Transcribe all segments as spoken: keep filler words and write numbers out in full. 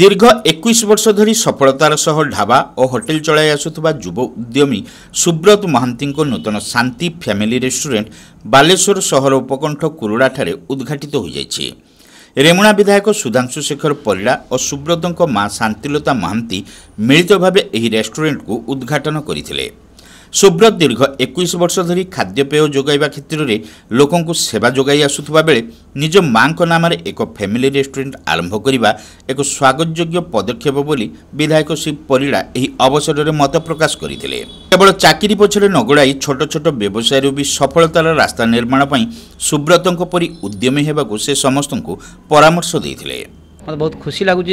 दीर्घ इक्कीस वर्ष धरी सफलतार सह ढाबा और होटेल चलाई आसुवा युव उद्यमी सुब्रत महांती नूतन शांति फैमिली रेस्टोरेंट बालेश्वर सहर उपकंठ कुरुड़ा ठारे उद्घाटित हो जाइए। रेमुणा विधायक सुधांशु शेखर परिड़ा और सुब्रत मां शांतिलता महांती मिलित भाव यह रेस्टोरेंट को उद्घाटन करते। सुब्रत दीर्घ इक्कीस वर्ष धरी खाद्यपेय जोगाइबा क्षेत्र में लोकों को सेवा जोगाई आसुवा बेले निज मां नाम एक फैमिली रेस्टोरेंट आरंभ करने एक स्वागतयोग्य पदक्षेप बोली विधायक श्री परिड़ा यह अवसर में मत प्रकाश करते। केवल चाकरी पछरे न गोड़ाई छोट छोट व्यवसाय भी सफलतार रास्ता निर्माण पर सुब्रत परी उद्यमी होगा से समस्त को परामर्श देते। मतलब बहुत खुशी लगुच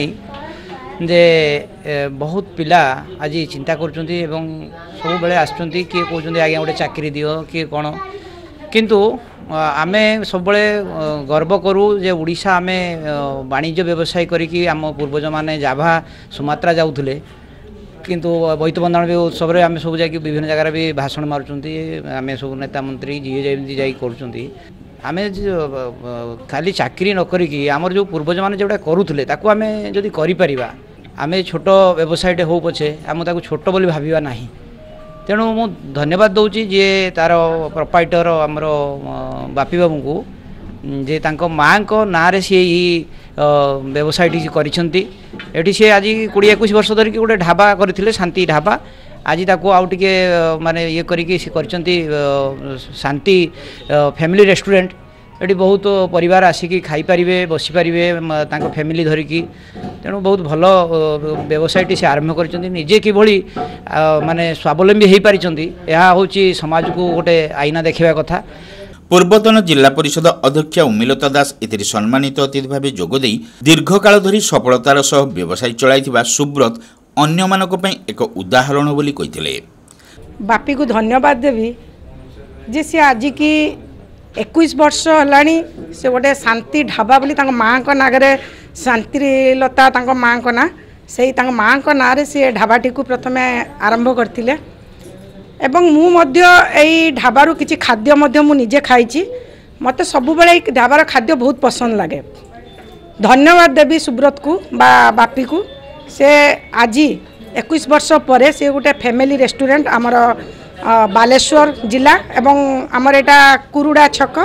जे बहुत पिला आज चिंता कर सब बेले आसुँच किए कहते आज्ञा गोटे चाकरी दियो किए कौन किंतु आमे सब गर्व करूँ जे उड़ीसा आमे वाणिज्य व्यवसाय करी आम पूर्वज माने जाभा सुमात्रा जाऊले किंतु बोईत बंधन भी उत्सव में आम सब जा विभिन्न जगह भी भाषण मारुँच आम सब नेता मंत्री जी जमी जा आम खाली चाकरी न करी आमर जो पूर्वज मैंने जोटा करूले आम जदि करा आम छोट व्यवसायटे हो पछे आम छोट बोली भाविबा नहीं। तेणु मु धन्यवाद दूची जे तार प्रोपाइटर आमर बापी बाबू को जे तांको माँ को ना रे सी व्यवसायटी करी सी आज कोड़े इक्कीस वर्ष धरिकी गोटे ढाबा करते शांति ढाबा आज ताको आउ टिके माने ये करिके से करचंती शांति फैमिली रेस्टोरेंट एटी बहुत परिवार आसिकी खाई पारिबे बसी पारिबे तांको फैमिली धरिकी। तेणु बहुत भल व्यवसायटी से आरंभ करचंती निजे किभली माने स्वावलंबी हो पारिचंती यह होची समाज को गोटे आईना देखिबा कथा। पूर्वतन जिला परिषद अध्यक्ष उमिलता दास एथिरे सम्मानित अतिथि भाव जोगदे दीर्घकाल धरी सफलतार सह व्यवसाय चलाइथिबा सुब्रत अन्य मानक पई एक उदाहरण बोली कहिथिले। बापी को धन्यवाद देवी जे से आज की इक्कीस वर्ष हलानी से गोटे शांति ढाबा बोली तांको माँ को नागरे शांतिलता तांको माँ को ना से तांको माँ को ना रे से ढाबाटी को प्रथमे आरंभ करथिले एवं मु मध्य एई ढाबारु किछि खाद्य मध्य मु निजे खाइछि मते सबु बेले ढाबार खाद्य बहुत पसंद लागे। धन्यवाद देवी सुब्रत को बा बापी को से आज इक्कीस वर्ष पर से गोटे फैमिली रेस्टोरेंट आमर बालेश्वर जिला एवं आमर एटा कुरुड़ा छक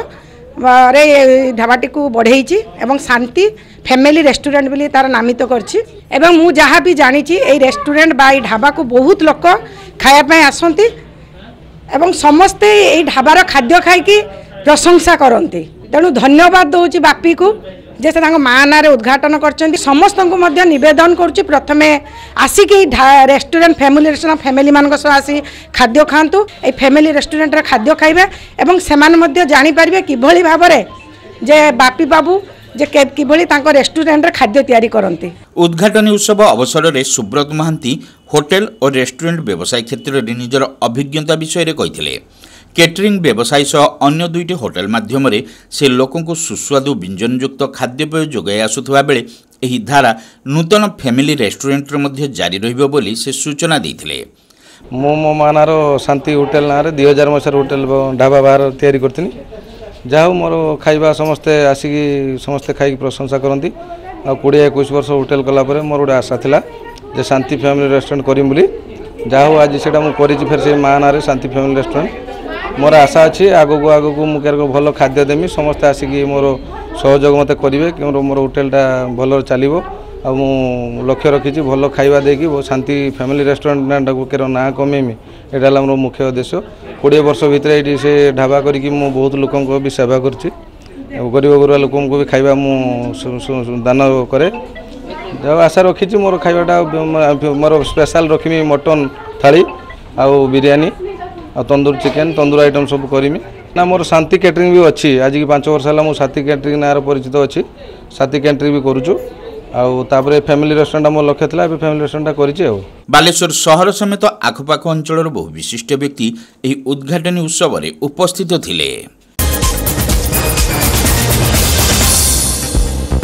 रे ढाबाटी को बढ़ई एवं शांति फैमिली रेस्टोरेंट बोली तार नामित करछि एवं मु जहाँ भी जानी ए रेस्टोरेंट बा ढाबा को बहुत लोक खायापी आसती एवं समस्ते ये ढाबार खाद्य खाई प्रशंसा करती। तेणु धन्यवाद दूची बापी को जे से माँ ना उद्घाटन कर समस्त को मध्य निवेदन करुच्ची प्रथमे आसिक रेस्टोरेंट फैमिली रेस्टोरेंट फैमिली मान आसी खाद्य खातु ये फैमिली रेस्टोरेंट रे खाद्य खाइबे एवं से जानी पारिबे किभली भाव में जे बापी बाबू जे किभली तांको रेस्टोरेंट रे खाद्य तैयारी करती। उद्घाटन उत्सव अवसर में सुब्रत महांती होटेल और रेस्टोरेंट व्यवसाय क्षेत्र में निजर अभिज्ञता विषय में कहिथिले। केटरिंग व्यवसाय सह अन्य दुईटी होटेल माध्यम से लोकों को सुस्वादु व्यंजनयुक्त खाद्यपेय जोगाई आसुवा बेले एही धारा नूतन फैमिली रेस्टोरेंट मध्ये जारी रहिबो बोली से सूचना देथिले। मो मो मानार शांति होटेल ना रे दो हज़ार मसर होटेल ढाबा बाहर तैयारी करथिनी जाऊ मोर खाइबा समस्ते आसिकी समस्ते खाई प्रशंसा करती आ कोड़े इक्कीस वर्ष होटेल कला परे मोर गोटे आशा थिला जे शांति फैमिली रेस्टोरेंट करी बोली जाऊ आज सेटा मु करिछि फेर से मां ना रे शांति फैमिली रेस्टोरेंट मोर आशा अच्छी आगक आगक मुझे भल खाद्य देमी समस्ते आसिक मोर सहयोग मत करेंगे कि मोर होटेलटा भल चलो आ लक्ष्य रखी भल खाଇବା देकी शांति फैमिली रेस्टोरेंट को ना कमेमी यहाँ मोर मुख्य उद्देश्य। कोड़े वर्ष भितर ये से ढाबा करी बहुत लोकों भी सेवा करी गरीब गुरुआ लोकों भी खाଇବା मु दान करे आशा रखी मोर खाइबाटा मोर स्पेशल रखी मटन थाली आउ बिरयानी आ तंदूर चिकेन तंदूर आइटम सब करमी ना मोर शांति कैटरिंग भी अच्छी आज की पांच वर्ष है शांति कैटरिंग ना परिचित अच्छी शांति कैटरिंग भी करुचु आउे फैमिली रेस्टोरेंट मोर लक्ष्य था फैमिली रेस्टोरेंट कर। बालेश्वर सहर समेत आखपाख अंचल बहु विशिष्ट व्यक्ति उद्घाटनी उत्सव में उपस्थित थिले।